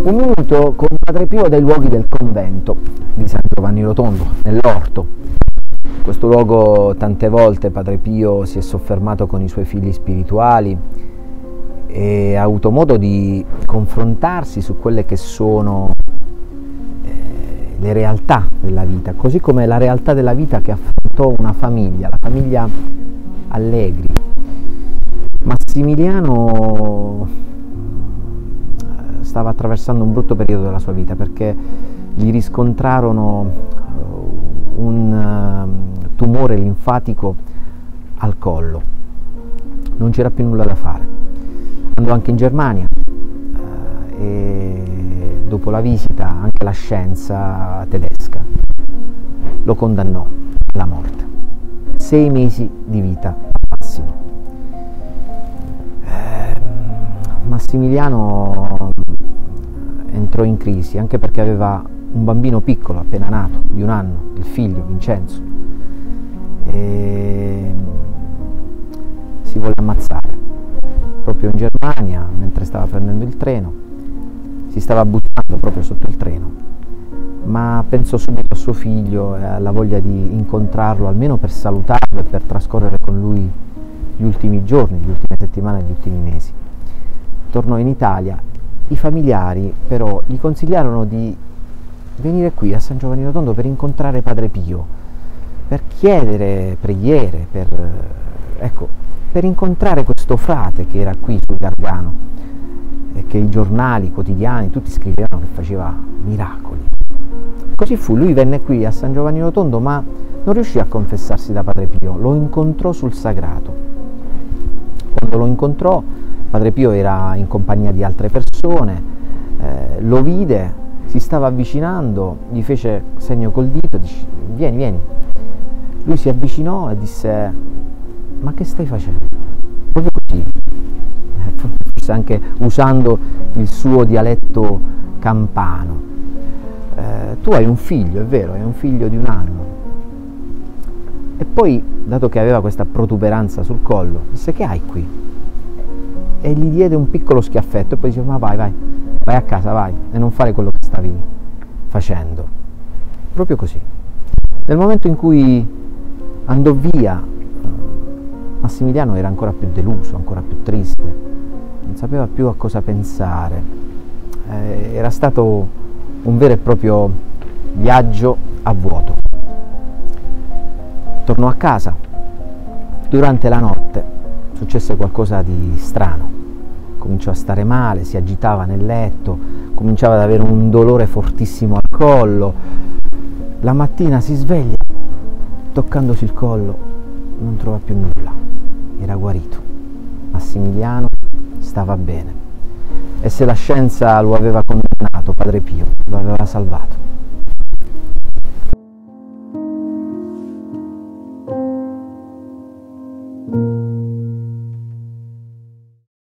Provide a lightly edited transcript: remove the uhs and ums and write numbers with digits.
Un minuto con Padre Pio dai luoghi del convento di San Giovanni Rotondo, nell'orto. In questo luogo tante volte Padre Pio si è soffermato con i suoi figli spirituali e ha avuto modo di confrontarsi su quelle che sono le realtà della vita, così come la realtà della vita che affrontò una famiglia, la famiglia Allegri. Massimiliano stava attraversando un brutto periodo della sua vita perché gli riscontrarono un tumore linfatico al collo. Non c'era più nulla da fare. Andò anche in Germania e dopo la visita anche la scienza tedesca lo condannò alla morte. 6 mesi di vita massimo. Massimiliano entrò in crisi anche perché aveva un bambino piccolo appena nato, di 1 anno, il figlio Vincenzo, e si volle ammazzare proprio in Germania mentre stava prendendo il treno. Si stava buttando proprio sotto il treno, ma pensò subito a suo figlio e alla voglia di incontrarlo almeno per salutarlo e per trascorrere con lui gli ultimi giorni, le ultime settimane, gli ultimi mesi. Tornò in Italia. I familiari però gli consigliarono di venire qui a San Giovanni Rotondo per incontrare Padre Pio, per chiedere preghiere, per incontrare questo frate che era qui sul Gargano e che i giornali, i quotidiani, tutti scrivevano che faceva miracoli. Così fu, lui venne qui a San Giovanni Rotondo, ma non riuscì a confessarsi da Padre Pio, lo incontrò sul sagrato. Quando lo incontrò, Padre Pio era in compagnia di altre persone, lo vide, si stava avvicinando, gli fece segno col dito, dice: vieni, vieni. Lui si avvicinò e disse: ma che stai facendo? Proprio così, forse anche usando il suo dialetto campano. Tu hai un figlio, è vero, hai un figlio di 1 anno. E poi, dato che aveva questa protuberanza sul collo, disse: che hai qui? E gli diede un piccolo schiaffetto e poi diceva: ma vai a casa, vai, e non fare quello che stavi facendo. Proprio così. Nel momento in cui andò via, Massimiliano era ancora più deluso, ancora più triste, non sapeva più a cosa pensare. Era stato un vero e proprio viaggio a vuoto. Tornò a casa. Durante la notte successe qualcosa di strano. Cominciò a stare male, si agitava nel letto, cominciava ad avere un dolore fortissimo al collo. La mattina si sveglia, toccandosi il collo, non trova più nulla. Era guarito. Massimiliano stava bene. E se la scienza lo aveva condannato, Padre Pio lo aveva salvato.